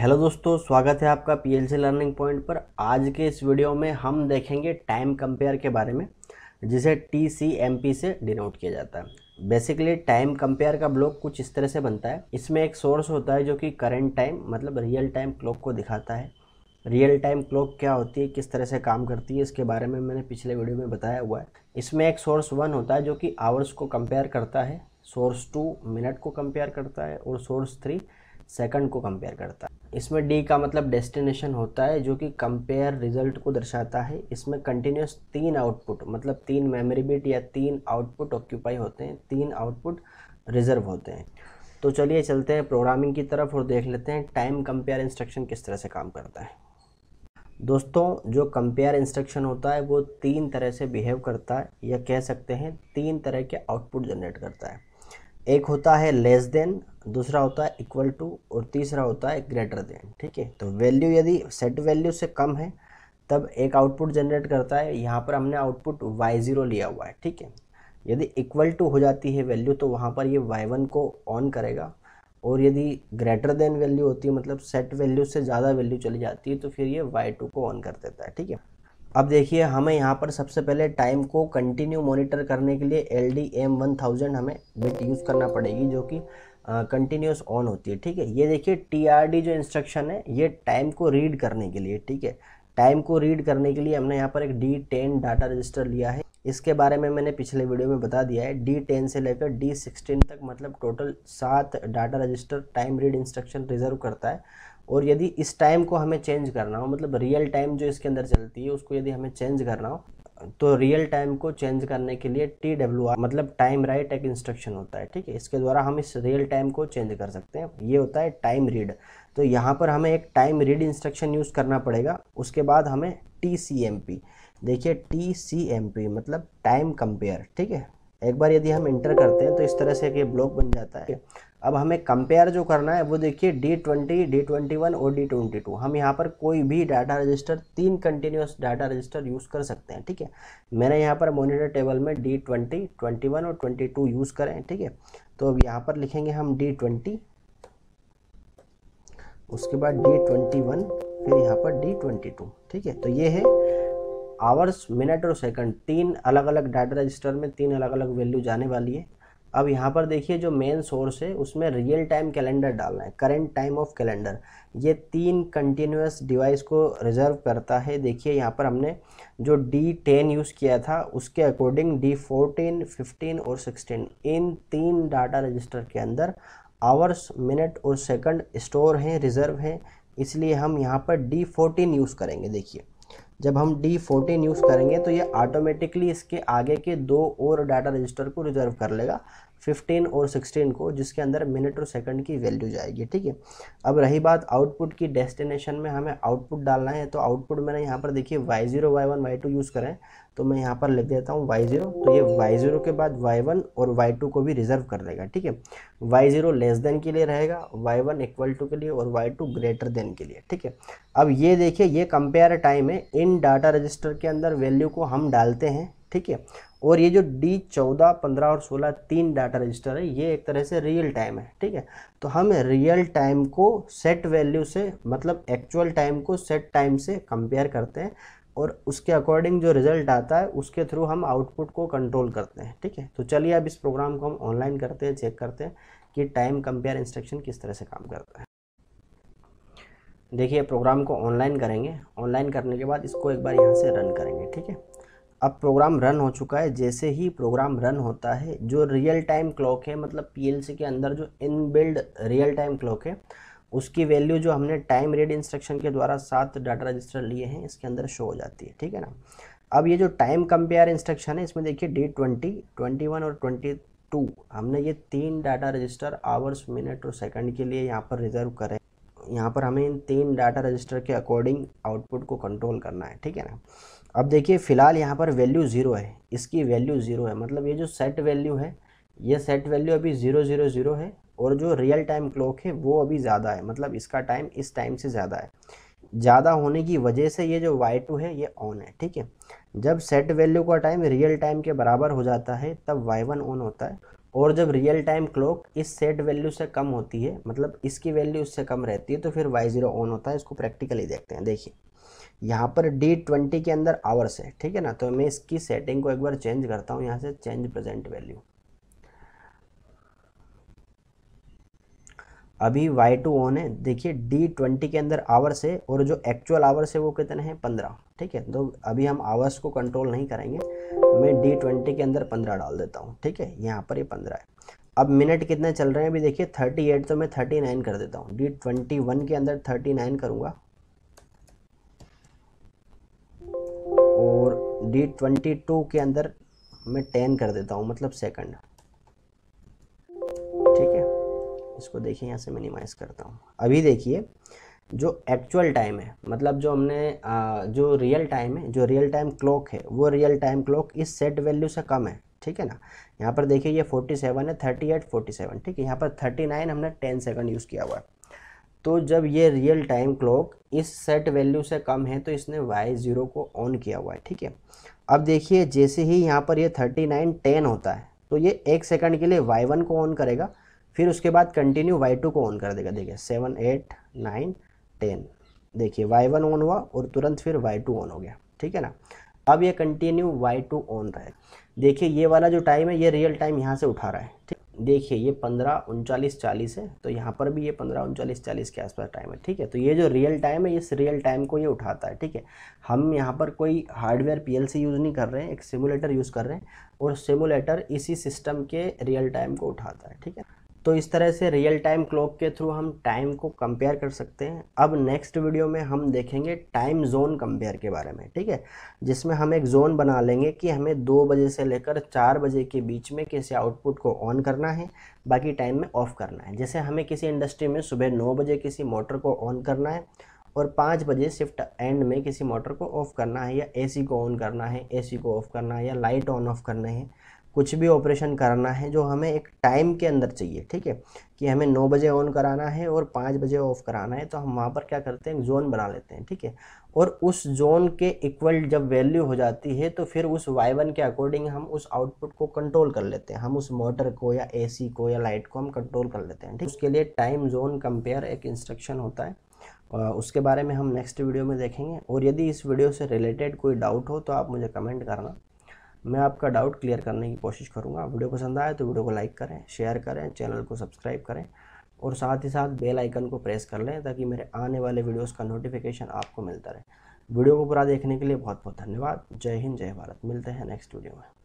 Hello दोस्तों, स्वागत है आपका पीएलसी लर्निंग पॉइंट पर। आज के इस वीडियो में हम देखेंगे टाइम कंपेयर के बारे में, जिसे टीसीएमपी से डिनोट किया जाता है। बेसिकली टाइम कंपेयर का ब्लॉक कुछ इस तरह से बनता है। इसमें एक सोर्स होता है जो कि करंट टाइम मतलब रियल टाइम क्लॉक को दिखाता है। रियल टाइम क्लॉक क्या होती है, किस तरह से काम करती है, इसके बारे में मैंने पिछले वीडियो में बताया हुआ है। इसमें एक सोर्स 1 होता है जो कि आवर्स को कंपेयर करता है, सोर्स 2 मिनट को कंपेयर करता है और सोर्स 3 सेकंड को कंपेयर करता है। इसमें डी का मतलब डेस्टिनेशन होता है जो कि कंपेयर रिजल्ट को दर्शाता है। इसमें कंटिन्यूस 3 आउटपुट मतलब 3 मेमोरी बिट या 3 आउटपुट ऑक्यूपाई होते हैं, 3 आउटपुट रिजर्व होते हैं। तो चलिए चलते हैं प्रोग्रामिंग की तरफ और देख लेते हैं टाइम कंपेयर इंस्ट्रक्शन किस तरह से काम करता है। दोस्तों, जो कंपेयर इंस्ट्रक्शन होता है वो 3 तरह से बिहेव करता है, या कह सकते हैं 3 तरह के आउटपुट जनरेट करता है। एक होता है लेस देन, दूसरा होता है इक्वल टू और तीसरा होता है ग्रेटर देन। ठीक है, तो वैल्यू यदि सेट वैल्यू से कम है तब एक आउटपुट जनरेट करता है। यहाँ पर हमने आउटपुट y0 लिया हुआ है। ठीक है, यदि इक्वल टू हो जाती है वैल्यू तो वहाँ पर ये y1 को ऑन करेगा, और यदि ग्रेटर देन वैल्यू होती है मतलब सेट वैल्यू से ज़्यादा वैल्यू चली जाती है तो फिर ये y2 को ऑन कर देता है। ठीक है, अब देखिए हमें यहाँ पर सबसे पहले टाइम को कंटिन्यू मॉनिटर करने के लिए LDM1000 हमें बिट यूज़ करना पड़ेगी, जो कि कंटिन्यूस ऑन होती है। ठीक है, ये देखिए TRD जो इंस्ट्रक्शन है ये टाइम को रीड करने के लिए। ठीक है, टाइम को रीड करने के लिए हमने यहाँ पर एक D10 डाटा रजिस्टर लिया है। इसके बारे में मैंने पिछले वीडियो में बता दिया है। D10 से लेकर D16 तक मतलब total 7 data register time read instruction reserve करता है। और यदि इस टाइम को हमें चेंज करना हो मतलब रियल टाइम जो इसके अंदर चलती है उसको यदि हमें चेंज करना हो तो रियल टाइम को चेंज करने के लिए TWR मतलब टाइम राइट एक इंस्ट्रक्शन होता है। ठीक है, इसके द्वारा हम इस रियल टाइम को चेंज कर सकते हैं। ये होता है टाइम रीड। तो यहाँ पर हमें एक टाइम रीड इंस्ट्रक्शन यूज़ करना पड़ेगा। उसके बाद हमें TCMP, देखिए TCMP मतलब टाइम कंपेयर। ठीक है, एक बार यदि हम इंटर करते हैं तो इस तरह से ये ब्लॉक बन जाता है। अब हमें कंपेयर जो करना है वो देखिए D20, D21 और D22। हम यहाँ पर कोई भी data register 3 continuous data register use कर सकते हैं। ठीक है, मैंने यहाँ पर मॉनिटर टेबल में D20, 21 और 22 यूज़ करें। ठीक है, तो अब यहाँ पर लिखेंगे हम D20, उसके बाद D21, फिर यहाँ पर D22। ठीक है, तो ये है आवर्स, मिनट और सेकंड, 3 अलग अलग डाटा रजिस्टर में 3 अलग अलग वैल्यू जाने वाली है। अब यहाँ पर देखिए जो मेन सोर्स है उसमें रियल टाइम कैलेंडर डालना है, करंट टाइम ऑफ कैलेंडर। ये 3 कंटिन्यूस डिवाइस को रिजर्व करता है। देखिए यहाँ पर हमने जो D10 यूज़ किया था उसके अकॉर्डिंग D14, 15 और 16 इन 3 डाटा रजिस्टर के अंदर आवर्स, मिनट और सेकंड स्टोर हैं, रिजर्व हैं। इसलिए हम यहाँ पर D14 यूज़ करेंगे। देखिए जब हम D14 यूज़ करेंगे तो ये ऑटोमेटिकली इसके आगे के 2 और डाटा रजिस्टर को रिजर्व कर लेगा, 15 और 16 को, जिसके अंदर मिनट और सेकंड की वैल्यू जाएगी। ठीक है, अब रही बात आउटपुट की, डेस्टिनेशन में हमें आउटपुट डालना है। तो आउटपुट मैंने यहाँ पर देखिए Y0, Y1, Y2 यूज़ करें तो मैं यहाँ पर लिख देता हूँ Y0। तो ये Y0 के बाद Y1 और Y2 को भी रिजर्व कर लेगा। ठीक है, Y0 लेस देन के लिए रहेगा, Y1 इक्वल टू के लिए और Y2 ग्रेटर देन के लिए। ठीक है, अब ये देखिए ये कंपेयर टाइम है। इन डाटा रजिस्टर के अंदर वैल्यू को हम डालते हैं। ठीक है, और ये जो D14, 15 और 16 3 डाटा रजिस्टर है ये एक तरह से रियल टाइम है। ठीक है, तो हम रियल टाइम को सेट वैल्यू से मतलब एक्चुअल टाइम को सेट टाइम से कंपेयर करते हैं, और उसके अकॉर्डिंग जो रिजल्ट आता है उसके थ्रू हम आउटपुट को कंट्रोल करते हैं। ठीक है, तो चलिए अब इस प्रोग्राम को हम ऑनलाइन करते हैं, चेक करते हैं कि टाइम कंपेयर इंस्ट्रक्शन किस तरह से काम करता है। देखिए प्रोग्राम को ऑनलाइन करेंगे। ऑनलाइन करने के बाद इसको एक बार यहाँ से रन करेंगे। ठीक है, अब प्रोग्राम रन हो चुका है। जैसे ही प्रोग्राम रन होता है जो रियल टाइम क्लॉक है मतलब पीएलसी के अंदर जो इनबिल्ड रियल टाइम क्लॉक है उसकी वैल्यू जो हमने टाइम रीड इंस्ट्रक्शन के द्वारा 7 डाटा रजिस्टर लिए हैं इसके अंदर शो हो जाती है। ठीक है ना, अब ये जो टाइम कंपेयर इंस्ट्रक्शन है इसमें देखिए D20, 21 और 22 हमने ये 3 डाटा रजिस्टर आवर्स, मिनट और सेकंड के लिए यहाँ पर रिजर्व करें। यहाँ पर हमें इन 3 डाटा रजिस्टर के अकॉर्डिंग आउटपुट को कंट्रोल करना है। ठीक है ना, अब देखिए फिलहाल यहाँ पर वैल्यू 0 है, इसकी वैल्यू 0 है मतलब ये जो सेट वैल्यू है ये सेट वैल्यू अभी 000 है, और जो रियल टाइम क्लॉक है वो अभी ज़्यादा है मतलब इसका टाइम इस टाइम से ज़्यादा है। ज़्यादा होने की वजह से ये जो Y2 है ये ऑन है। ठीक है, जब सेट वैल्यू का टाइम रियल टाइम के बराबर हो जाता है तब Y1 ऑन होता है, और जब रियल टाइम क्लॉक इस सेट वैल्यू से कम होती है, मतलब इसकी वैल्यू इससे कम रहती है, तो फिर y0 ऑन होता है। इसको प्रैक्टिकली देखते हैं। देखिए यहाँ पर D20 के अंदर आवर्स है, ठीक है ना। तो मैं इसकी सेटिंग को एक बार चेंज करता हूँ, यहाँ से चेंज प्रेजेंट वैल्यू। अभी Y2 ऑन है। देखिए D20 के अंदर आवर्स है और जो एक्चुअल आवर्स है वो कितने हैं, 15, ठीक है। तो अभी हम आवर्स को कंट्रोल नहीं करेंगे, मैं D20 के अंदर 15 डाल देता हूँ, ठीक है। यहाँ पर ये 15 है। अब मिनट कितने चल रहे हैं, अभी देखिए 38, तो मैं 39 कर देता हूँ। D21 के अंदर 39 करूँगा और D22 के अंदर मैं 10 कर देता हूँ, मतलब सेकंड, ठीक है। इसको देखिए यहाँ से मिनिमाइज करता हूँ। अभी देखिए जो एक्चुअल टाइम है, मतलब जो हमने जो रियल टाइम है, जो रियल टाइम क्लॉक है, वो रियल टाइम क्लॉक इस सेट वैल्यू से कम है, ठीक है ना। यहाँ पर देखिए ये 47 है, 38, 47, ठीक है। यहाँ पर 39 हमने 10 सेकंड यूज़ किया हुआ है। तो जब ये रियल टाइम क्लॉक इस सेट वैल्यू से कम है तो इसने y0 को ऑन किया हुआ है, ठीक है। अब देखिए जैसे ही यहाँ पर ये 39 10 होता है तो ये 1 सेकंड के लिए y1 को ऑन करेगा, फिर उसके बाद कंटिन्यू y2 को ऑन कर देगा। देखिए 7 8 9 10, देखिए y1 ऑन हुआ और तुरंत फिर y2 ऑन हो गया, ठीक है ना। अब ये कंटिन्यू y2 ऑन रहे। देखिए ये वाला जो टाइम है ये रियल टाइम यहाँ से उठा रहा है, ठीक। देखिए ये 15 39 40 है, तो यहाँ पर भी ये 15 39 40 के आसपास टाइम है, ठीक है। तो ये जो रियल टाइम है, इस रियल टाइम को ये उठाता है, ठीक है। हम यहाँ पर कोई हार्डवेयर PLC यूज़ नहीं कर रहे हैं, एक सिमुलेटर यूज़ कर रहे हैं और सिमुलेटर इसी सिस्टम के रियल टाइम को उठाता है, ठीक है। तो इस तरह से रियल टाइम क्लॉक के थ्रू हम टाइम को कंपेयर कर सकते हैं। अब नेक्स्ट वीडियो में हम देखेंगे टाइम जोन कंपेयर के बारे में, ठीक है। जिसमें हम एक जोन बना लेंगे कि हमें 2 बजे से लेकर 4 बजे के बीच में किसी आउटपुट को ऑन करना है, बाकी टाइम में ऑफ करना है। जैसे हमें किसी इंडस्ट्री में सुबह 9 बजे किसी मोटर को ऑन करना है और 5 बजे शिफ्ट एंड में किसी मोटर को ऑफ करना है, या AC को ऑन करना है, AC को ऑफ करना है, या लाइट ऑन ऑफ करना है, कुछ भी ऑपरेशन कराना है जो हमें एक टाइम के अंदर चाहिए, ठीक है। कि हमें 9 बजे ऑन कराना है और 5 बजे ऑफ कराना है, तो हम वहाँ पर क्या करते हैं, जोन बना लेते हैं, ठीक है। और उस जोन के इक्वल जब वैल्यू हो जाती है तो फिर उस y1 के अकॉर्डिंग हम उस आउटपुट को कंट्रोल कर लेते हैं, हम उस मोटर को या AC को या लाइट को हम कंट्रोल कर लेते हैं, ठीक। उसके लिए टाइम जोन कंपेयर एक इंस्ट्रक्शन होता है, उसके बारे में हम नेक्स्ट वीडियो में देखेंगे। और यदि इस वीडियो से रिलेटेड कोई डाउट हो तो आप मुझे कमेंट करना, मैं आपका डाउट क्लियर करने की कोशिश करूंगा। वीडियो पसंद आए तो वीडियो को लाइक करें, शेयर करें, चैनल को सब्सक्राइब करें और साथ ही साथ बेल आइकन को प्रेस कर लें ताकि मेरे आने वाले वीडियोस का नोटिफिकेशन आपको मिलता रहे। वीडियो को पूरा देखने के लिए बहुत बहुत धन्यवाद। जय हिंद, जय भारत। मिलते हैं नेक्स्ट वीडियो में।